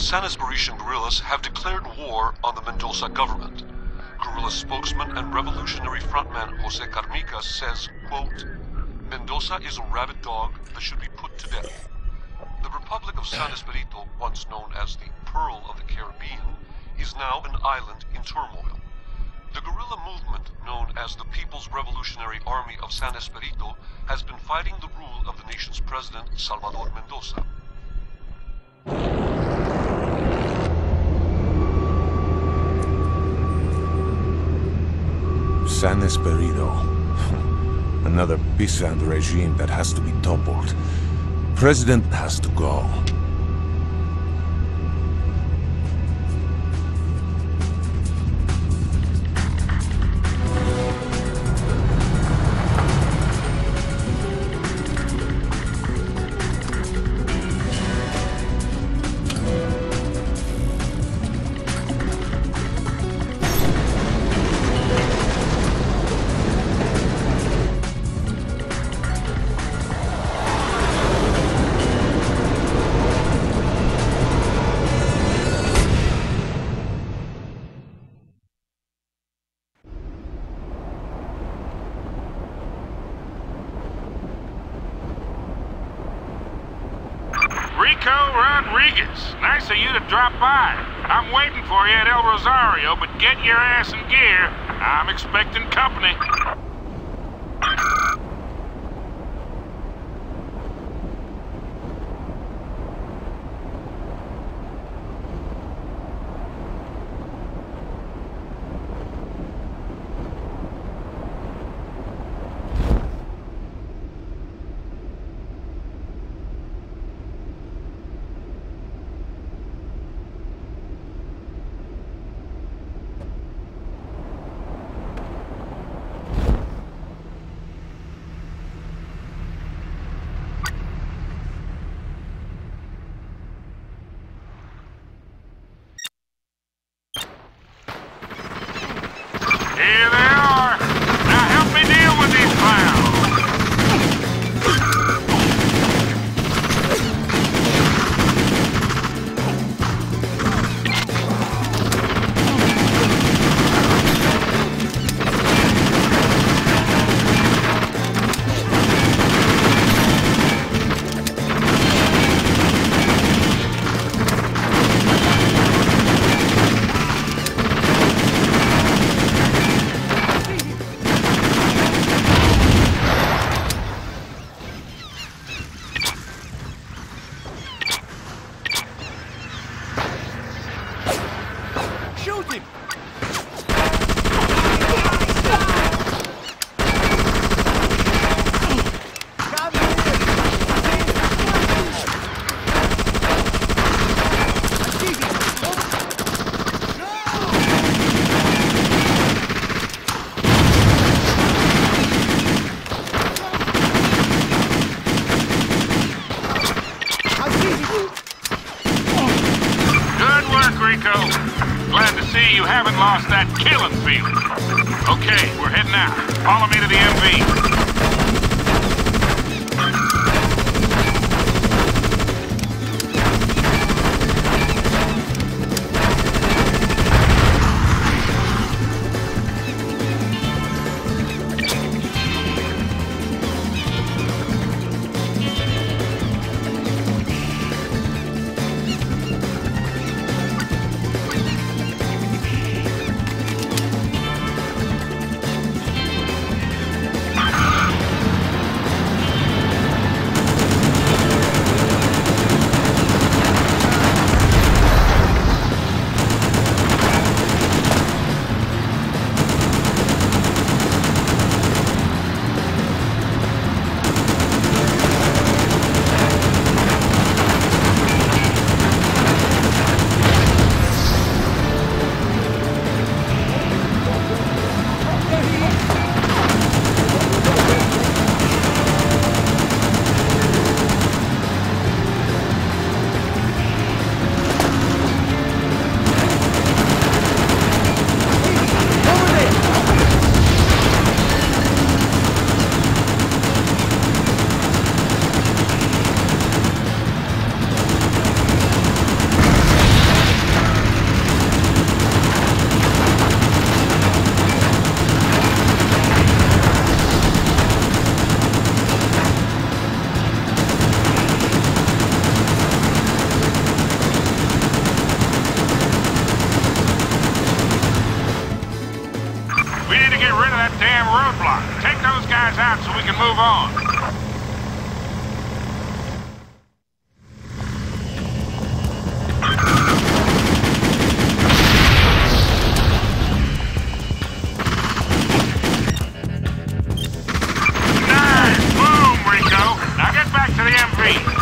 San Esperitian guerrillas have declared war on the Mendoza government. Guerrilla spokesman and revolutionary frontman Jose Carmicas says, quote, "Mendoza is a rabid dog that should be put to death." The Republic of San Esperito, once known as the Pearl of the Caribbean, is now an island in turmoil. The guerrilla movement, known as the People's Revolutionary Army of San Esperito, has been fighting the rule of the nation's president, Salvador Mendoza. San Esperito. Another peasant regime that has to be toppled. President has to go. Rico Rodriguez, nice of you to drop by. I'm waiting for you at El Rosario, but get your ass in gear. I'm expecting company. Here they are. Now help me deal with these clowns. Rico. Glad to see you haven't lost that killing feeling. Okay, we're heading out. Follow me to the MV. We need to get rid of that damn roadblock. Take those guys out so we can move on. Nice! Boom, Rico! Now get back to the MV.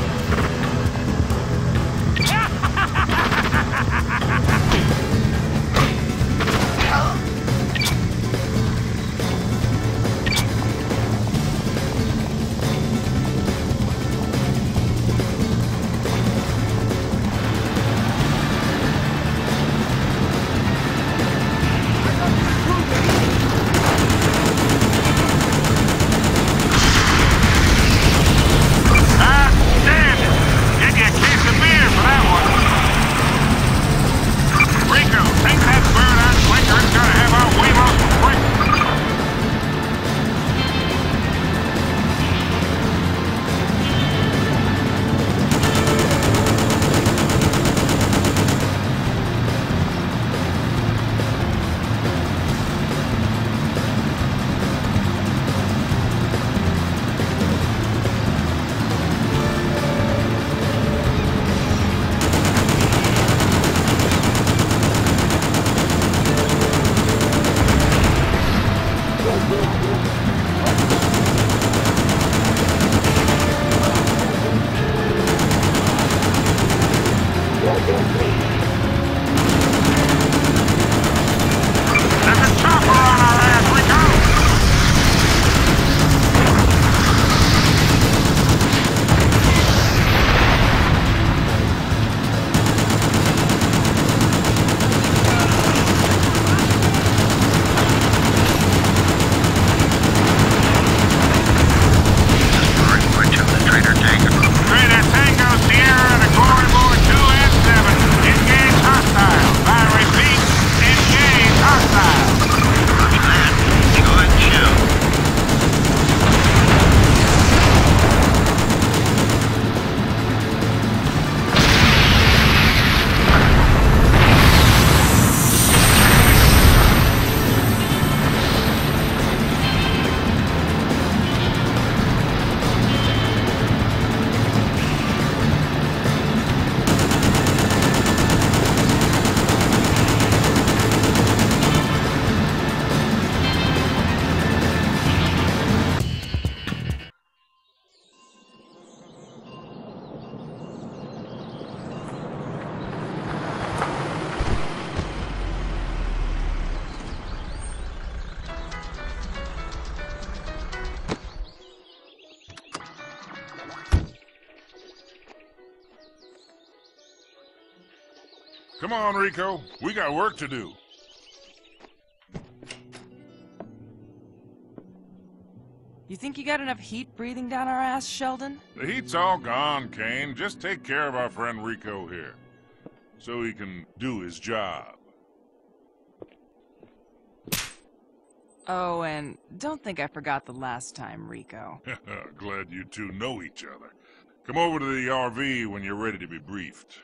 Come on, Rico. We got work to do. You think you got enough heat breathing down our ass, Sheldon? The heat's all gone, Kane. Just take care of our friend Rico here, so he can do his job. Oh, and don't think I forgot the last time, Rico. Glad you two know each other. Come over to the RV when you're ready to be briefed.